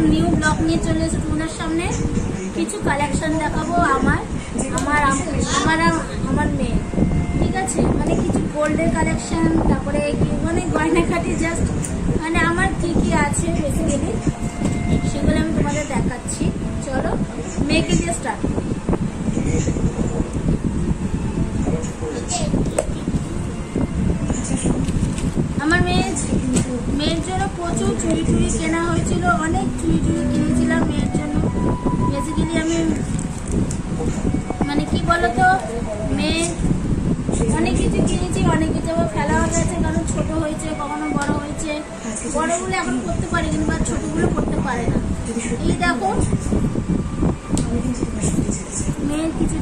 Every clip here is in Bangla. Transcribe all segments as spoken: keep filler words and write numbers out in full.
নিউ ব্লগ নিয়ে চলে এসেছি তোমাদের সামনে। কিছু কালেকশন দেখাবো আমার আমার আমার আমার মেয়ে, ঠিক আছে? মানে কিছু গোল্ডের কালেকশন, তারপরে মানে গয়নাঘাটি, জাস্ট মানে আমার কি কি আছে বেসিক্যালি সেগুলো আমি তোমাদের দেখাচ্ছি। চলো মেয়েকে দিয়ে স্টার্ট করি। আমার মেয়ে মেয়ের জন্য প্রচুর চুড়ি টুড়ি কেনা হয়েছিল, অনেক চুড়ি টুড়ি কিনেছিলাম মেয়ের জন্য। বেসিক্যালি আমি মানে কি বলতো, মেয়ে অনেক কিছু কিনেছি, অনেক কিছু আবার ফেলা হয়ে গেছে, কারণ ছোট হয়েছে, কখনো বড় হয়েছে। বড়গুলো এখন করতে পারে কিন্তু বা ছোটগুলো করতে পারে না। এই দেখো মেয়ের কিছু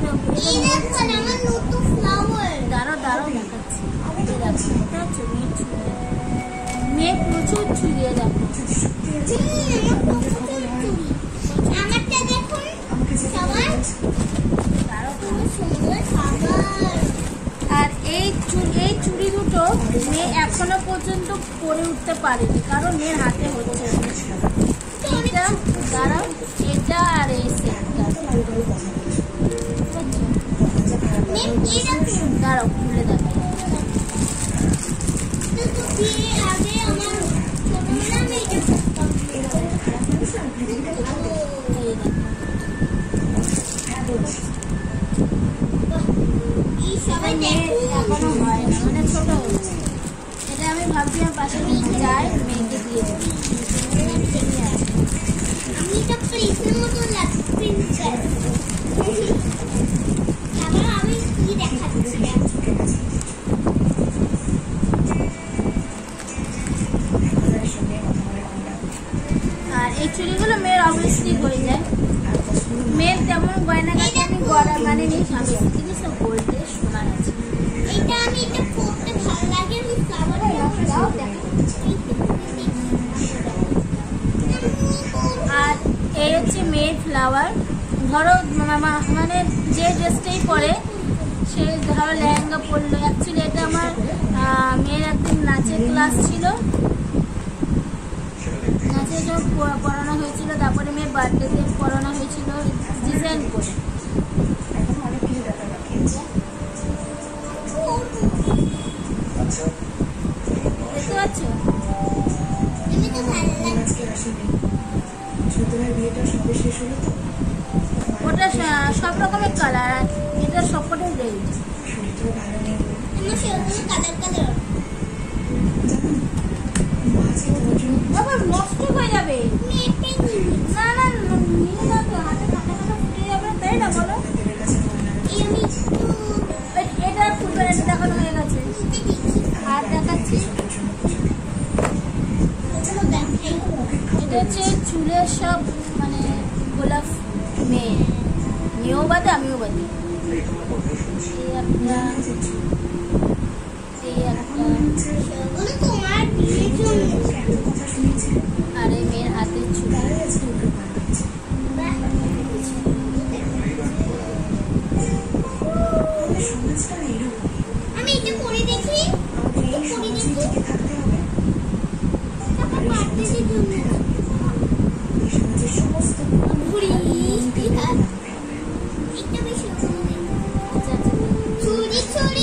দাঁড়ো দাঁড়ো দেখাচ্ছি। মেয়ে প্রচুর চুড়িয়ে দেখো, আর এই এই চুড়ি দুটো মেয়ে এখনো পর্যন্ত পরে উঠতে পারেনি, কারণ মেয়ের হাতে হচ্ছে এটা। দাঁড়াও, এটা আর এই সেটটা দাঁড়াও খুলে দেখাই। এখনো হয় না, মানে ছোট হচ্ছে। এটা আমি ভাবছি আমার পাশে যাই মেয়েকে দিয়ে দেবো। আর এই চুড়িগুলো মেয়ের অবভিয়াসলি হয়ে যায়। মেয়ের তেমন গয়নাঘাটি আমি গড়া মানে নেই, স্বামী জিনিস তো গোল্ডের সোনার আছে। এটা আমি এটা পরতে ভালো লাগে, আমি ফ্লাওয়ার দাও দেখো। আর এই হচ্ছে মেয়ের ফ্লাওয়ার। ধরো মানে যে ড্রেসটাই পরে সে ধরো লেহেঙ্গা পরলো। অ্যাকচুয়ালি এটা আমার মেয়ের একদিন নাচের ক্লাস ছিল, নাচে সব পড়ানো হয়েছিল, তারপরে মেয়ের বার্থডেতে পড়ানো হয়েছিল ডিজাইন করে। দেখতে পাচ্ছ? ওটা সব রকমের কালার, আর এটা সবকটাই রেড। নষ্ট হয়ে যাবে না, না নিয়ে যাও তো, হাতে কাটা কাটা ফুটে যাবে, তাই না বলো? এটা ফুটবে, এটা দেখানো হয়ে গেছে। আর দেখাচ্ছি, এটা হচ্ছে চুলের সব মানে গোলাপ। মেয়ে মেয়েও বাদে আমিও বাদে। এই একটা এই একটা আর এই মেয়ের হাতের চুল। আমি এটা পরে দেখি, পরে দেখি চুরি চুরি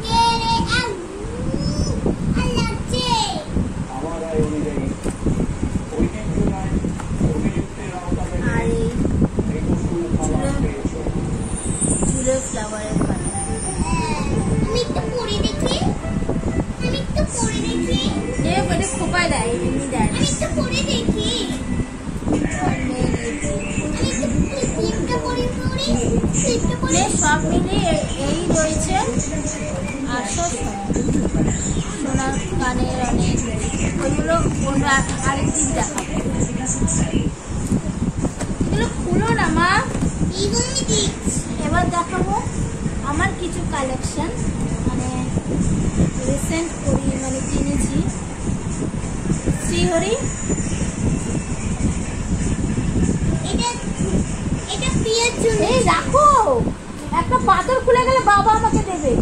ফ্লাওয়ারের খোপায় দেয়, এমনি দেয়। সব মিলিয়ে এই রয়েছে আটশো সোনার কানের অনেক, ওইগুলো আরেকদিন দেখাবো। এগুলো খুলো না মা। এবার দেখাবো আমার কিছু কালেকশন, মানে রিসেন্ট করি মানে কিনেছি। শ্রীহরি রাখো, একটা পাথর খুলে গেলে বাবা আমাকে দেবে।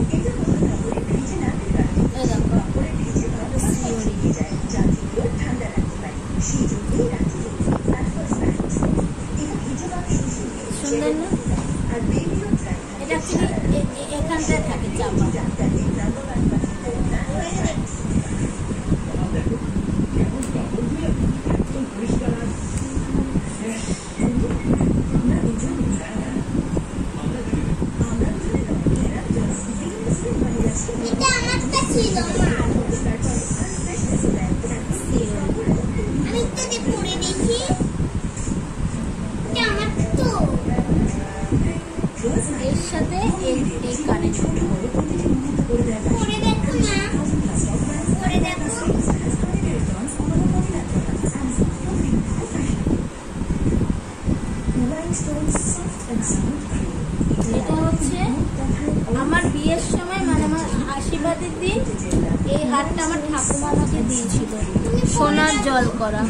সুন্দর না? এটা অ্যাকচুয়ালি এখানটায় থাকে চাপা। এর সাথে এই এই কানেকশন করে দেখো না, করে দেখো। এটা হচ্ছে আমার বিয়ের সময়, মানে আমার আশীর্বাদের দিন এই হারটা আমার ঠাকুমা আমাকে দিয়েছিল, সোনার জল করা।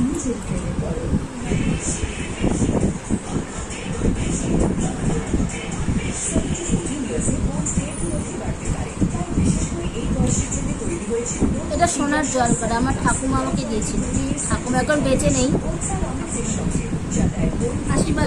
এটা সোনার জল করা আমার ঠাকুমা আমাকে দিয়েছিল। ঠাকুমা এখন বেঁচে নেই। আশীর্বাদ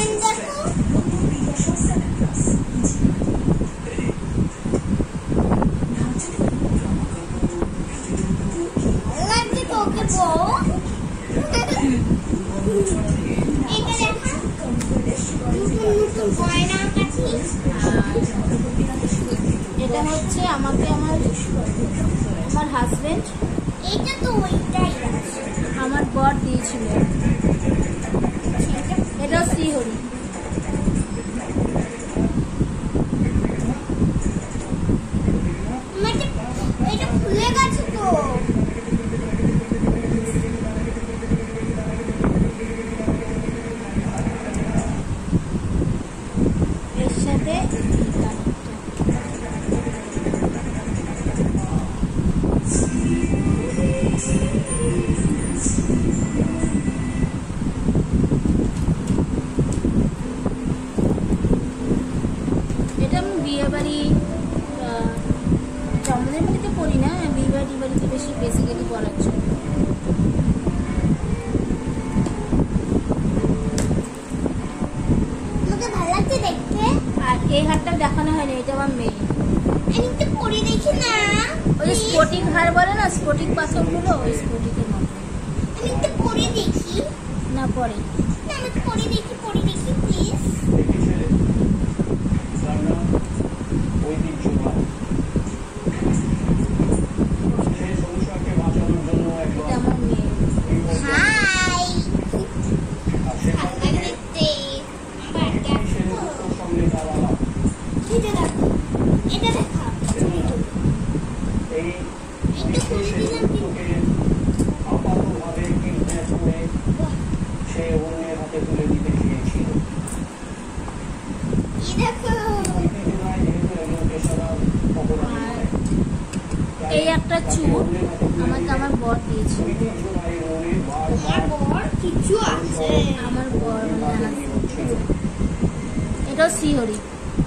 এটা হচ্ছে আমাকে আমার আমার হাজবেন্ড, এটা তো ওইটাই আমার বর দিয়েছিল। এটা শ্রীহরি। এটা খুলে গেছে তো। এর সাথে বিয়ে বাড়ি জন্মদিন বাড়িতে পড়ি না, বিয়ে বাড়ি বাড়িতে বেশি বেসিক্যালি পড়ার জন্য। আমাকে ভালো লাগছে দেখতে। আর এই হারটা দেখানো হয়নি, এটা আমার মেয়ে। আমি একটু পরে দেখি না, ওই স্পটিং হার বলে না, স্পটিং পাথরগুলো, ওই স্পটিংয়ের মতো। আমি একটু পরে দেখি না, পরে না, আমি একটু পরে দেখি, পরে দেখি প্লিজ। এই একটা চুল আমাকে আমার বর দিয়েছে। আমার বর কিছু আছে, আমার বর এটা শ্রীহরি।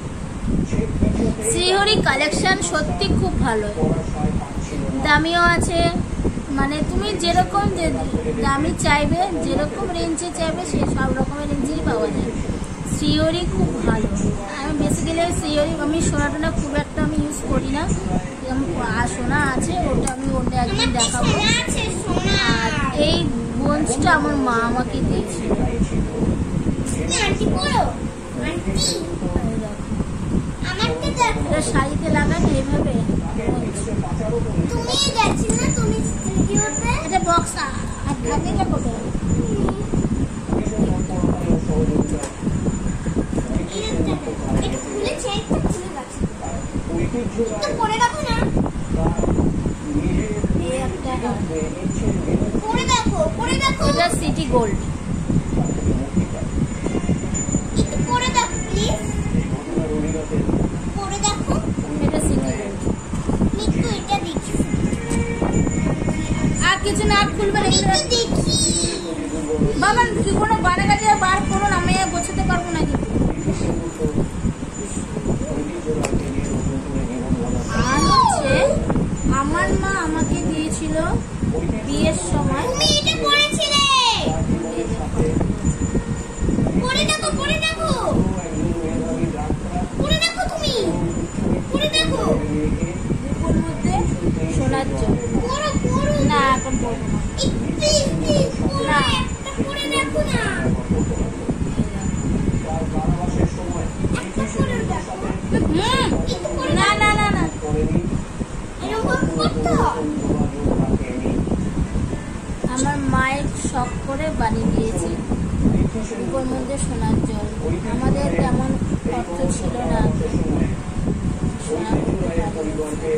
শ্রীহরি কালেকশন সত্যি খুব ভালো, দামিও আছে, মানে তুমি যেরকম দামি চাইবে, যেরকম রেঞ্জে চাইবে, সে সব রকমের রেঞ্জেই পাওয়া যায়। শ্রীহরি খুব ভালো। আমি বেসিক্যালি শ্রীহরি, আমি সোনা টোনা খুব একটা আমি ইউজ করি না। সোনা আছে, ওটা আমি ওটা একদিন দেখাবো। আর এই বোনসটা আমার মা আমাকে দিয়েছিল। এটা শাড়িতে লাগান এইভাবে। এটা বক্স ঢাকিটা কোথায়? পরে রাখো না, পরে দেখো, পরে দেখো। এটা সিটি গোল্ড। একটু পরে দেখো প্লিজ, পরে দেখো। এটা সিটি গোল্ড। একটু এটা দেখি, আর কিছু না খুলবে না, একটু দেখি। বাবা কি কোনো বানাগাটি বার করুন, আমি গোছাতে পারবো না কিন্তু। আর হচ্ছে আমার মা আমাকে দিয়েছিল বিয়ের সময়। তুমি এটা পড়েছিলে, পড়ে দেখো, পড়ে দেখো। মায়ের শখ করে বানিয়ে দিয়েছে রূপোর মধ্যে সোনার জল। আমাদের তেমন অর্থ ছিল না সোনা করতে পারি।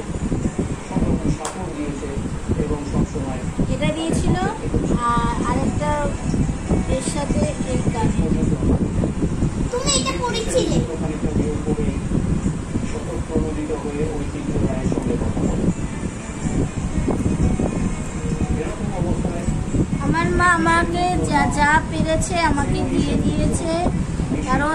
এটা দিয়েছিল আর আরেকটা এর সাথে এই গান। তুমি এটা পড়েছিলে? আমার মা আমাকে যা যা পেরেছে আমাকে দিয়ে দিয়েছে, কারণ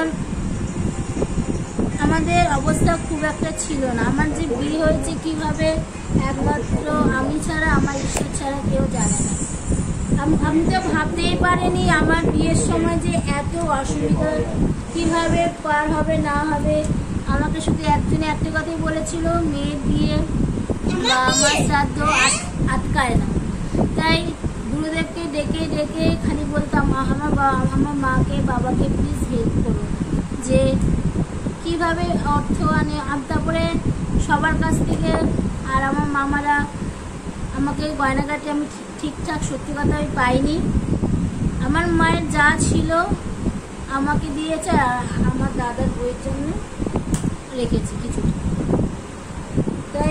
আমাদের অবস্থা খুব একটা ছিল না। আমার যে বিয়ে হয়েছে কিভাবে একমাত্র আমি ছাড়া, আমার ঈশ্বর ছাড়া কেউ জানে না। আমি তো ভাবতেই পারিনি আমার বিয়ের সময় যে এত অসুবিধা কিভাবে পার হবে না হবে। আমাকে শুধু একজনে একটা কথাই বলেছিল, মেয়ের বিয়ে বা আমার শ্রাদ্ধ আটকায় না। তাই গুরুদেবকে ডেকে ডেকে খালি বলতাম আমার আমার মাকে বাবাকে প্লিজ হেল্প করো, যে কিভাবে অর্থ আনে। তারপরে সবার কাছ থেকে আর আমার মামারা আমাকে গয়নাগাটি আমি ঠিকঠাক সত্যি কথা আমি পাইনি। আমার মায়ের যা ছিল আমাকে দিয়েছে আর আমার দাদার বইয়ের জন্য রেখেছি কিছুটা। তাই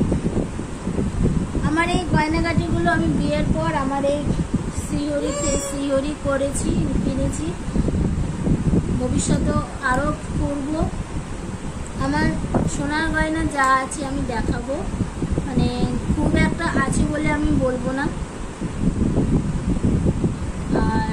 আমার এই গয়নাগাটিগুলো আমি বিয়ের পর আমার এই শ্রীহরিতে শ্রীহরি করেছি, কিনেছি, ভবিষ্যতেও আরও করব। আমার সোনার গয়না যা আছে আমি দেখাবো, মানে খুব একটা আছে বলে আমি বলবো না। আর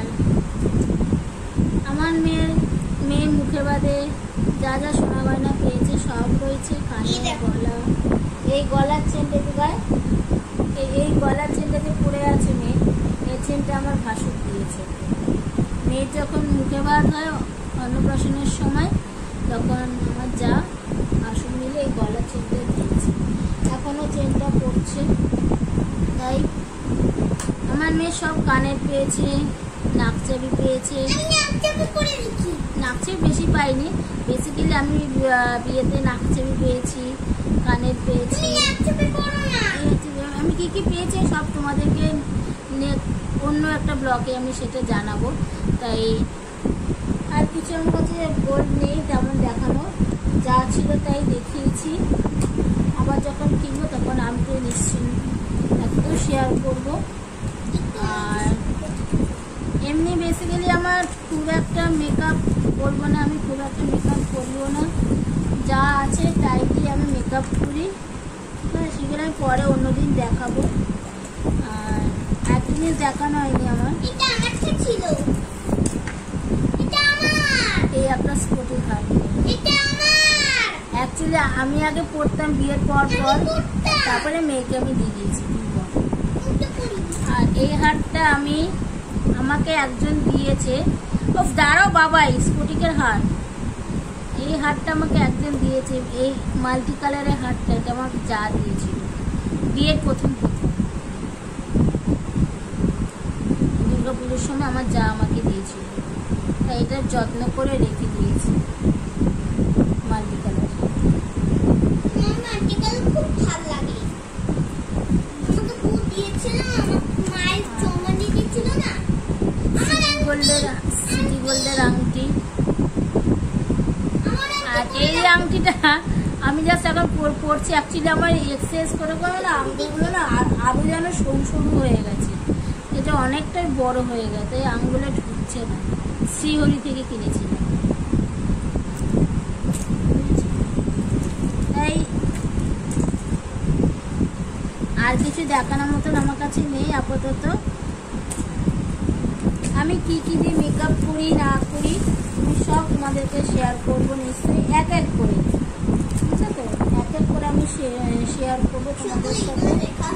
আমার মেয়ের মেয়ে মুখে বাদে যা যা সোনা গয়না পেয়েছে সব রয়েছে। কানে গলা, এই গলার চেনটাতে গায়ে এই গলার চেনটাতে পড়ে আছে মেয়ে, এই চেনটা আমার ভাসুর দিয়েছে। মেয়ের যখন মুখে বাদ হয় অন্নপ্রাশনের সময়, তখন আমার যা ভাসুর মিলে এই গলার চেনটা দিয়েছে, এখনো চেনটা পড়ছে। তাই আমার মেয়ে সব কানের পেয়েছে, নাকচাবি পেয়েছে। নাকচাবি বেশি পাইনি, বেসিক্যালি আমি বিয়েতে নাকচাবি পেয়েছি, কানের পেয়েছি। আমি কি কি পেয়েছি সব তোমাদেরকে অন্য একটা ব্লগে আমি সেটা জানাবো। তাই আর কিছু আমার কাছে গোল্ড নেই তেমন দেখানো, যা ছিল তাই দেখিয়েছি। আবার যখন কিনবো তখন আমি তো নিশ্চিন্ত একটু শেয়ার করবো। আর এমনি বেসিক্যালি আমার খুব একটা মেকআপ করবো না, আমি খুব একটা মেকআপ করবো না, যা আছে তাই দিয়ে আমি মেকআপ করি। হ্যাঁ, সেগুলো আমি পরে অন্যদিন দেখাবো। আর এক জিনিস দেখানো হয়নি আমার, ছিল এই একটা স্কুটি হার। অ্যাকচুয়ালি আমি আগে পড়তাম বিয়ের পর পর, তারপরে মেয়েকে আমি দিয়ে দিয়েছি। আর এই হারটা আমি আমাকে একজন দিয়েছে। ও দাঁড়াও বাবা, স্ফটিকের হার, এই হারটা আমাকে একজন দিয়েছে। এই মাল্টি কালারের হারটা এটা আমাকে যা দিয়েছিল বিয়ের প্রথম প্রথম দুর্গা পুজোর সময় আমার যা আমাকে দিয়েছিল। তাই এটা যত্ন করে রেখে দিয়েছি। মাল্টি কালার, মাল্টি কালার খুব ভালো লাগে। আমাকে খুব দিয়েছিল, আমার মায়ের জমানি দিয়েছিল না, সিটি গোল্ডের সিটি গোল্ডের আংটি। আর এই আংটিটা আমি জাস্ট এখন পড়ছি। অ্যাকচুয়ালি আমার এক্সারসাইজ করে করে না আঙুলগুলো না আরো যেন সরু সরু হয়ে গেছে, এটা অনেকটাই বড় হয়ে গেছে, এই আঙুলে ঢুকছে না। শ্রীহরি থেকে কিনেছিলাম। তাই আর কিছু দেখানোর মতন আমার কাছে নেই আপাতত। আমি কি কি দিয়ে মেকআপ করি না করি আমি সব তোমাদেরকে শেয়ার করবো নিশ্চয়ই, এক এক করে, বুঝছো তো? এক এক করে আমি শেয়ার করবো তোমাদের সাথে।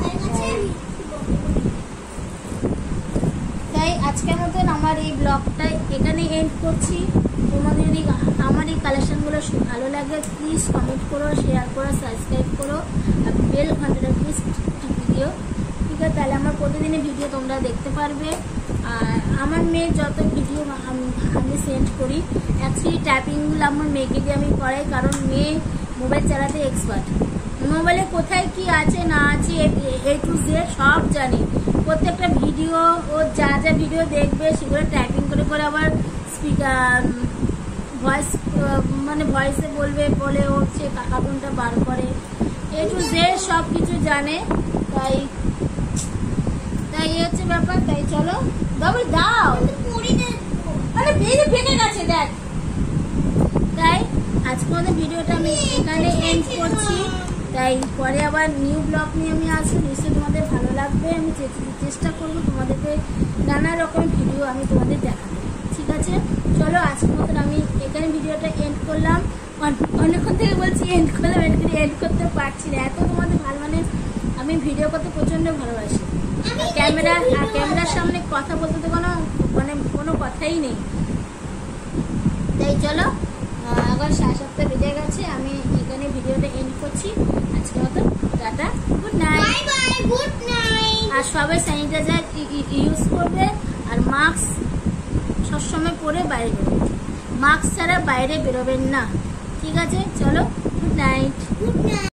তাই আজকের মতন আমার এই ব্লগটা এখানে এন্ড করছি। তোমাদের যদি আমার এই কালেকশনগুলো ভালো লাগে প্লিজ কমেন্ট করো, শেয়ার করো, সাবস্ক্রাইব করো, আর বেল ঘন্টাটা প্লিজ টিপে দিও, ঠিক আছে? তাহলে আমার প্রতিদিনের ভিডিও তোমরা দেখতে পারবে। আর আমার মেয়ের যত ভিডিও আমি সেন্ড করি, অ্যাকচুয়ালি টাইপিংগুলো আমার মেয়েকে দিয়ে আমি করাই, কারণ মেয়ে মোবাইল চালাতে এক্সপার্ট। মোবাইলে কোথায় কি আছে না আছে এ টু জেড সব জানি, প্রত্যেকটা ভিডিও ও যা যা ভিডিও দেখবে সেগুলো টাইপিং করে করে আবার স্পিকার ভয়েস মানে ভয়েসে বলবে, বলে ওর সে কাকা বোনটা বার করে, এ টু জেড সব কিছু জানে। তাই তাই এই হচ্ছে ব্যাপার। তাই চলো বাবু দাও, আরে ভেঙে ভেঙে গেছে দেখ। তাই আজকে আমাদের ভিডিওটা আমি এখানে এন্ড করছি। তাই পরে আবার নিউ ব্লগ নিয়ে আমি আসবো, নিশ্চয়ই তোমাদের ভালো লাগবে। আমি চেষ্টা করবো তোমাদেরকে নানা রকম ভিডিও আমি তোমাদের দেখাবো, ঠিক আছে? চলো আজকের মতন আমি এখানে ভিডিওটা এন্ড করলাম। অনেকক্ষণ থেকে বলছি এন্ড করলাম, এন্ড করতে পারছি না, এত তোমাদের ভালো মানে আমি ভিডিও করতে প্রচন্ড ভালোবাসি। ক্যামেরা আর ক্যামেরার সামনে কথা বলতে তো কোনো মানে কোনো কথাই নেই। তাই চলো এখন সাড়ে সাতটা বেজে গেছে, আমি এখানে ভিডিওটা এন্ড করছি। আজকে মতো ta-ta, good night. Good night. আর সবাই স্যানিটাইজার ইউজ করবে আর মাস্ক সবসময় পরে বাইরে বেরোবে, মাস্ক ছাড়া বাইরে বেরোবেন না, ঠিক আছে? চলো গুড নাইট। Good night.